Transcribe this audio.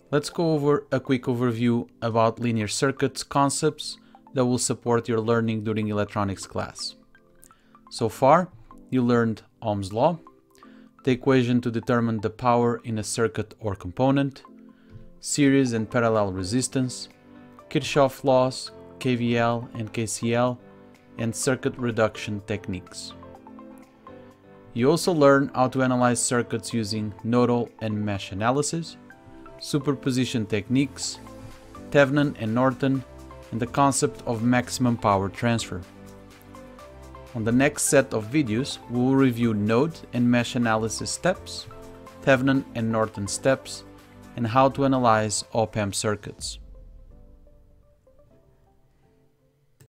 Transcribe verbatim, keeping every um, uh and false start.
Let's go over a quick overview about linear circuits concepts that will support your learning during electronics class. So far, you learned Ohm's law, the equation to determine the power in a circuit or component, series and parallel resistance, Kirchhoff laws, K V L and K C L, and circuit reduction techniques. You also learn how to analyze circuits using nodal and mesh analysis, superposition techniques, Thevenin and Norton, and the concept of maximum power transfer. On the next set of videos, we will review node and mesh analysis steps, Thevenin and Norton steps, and how to analyze op-amp circuits.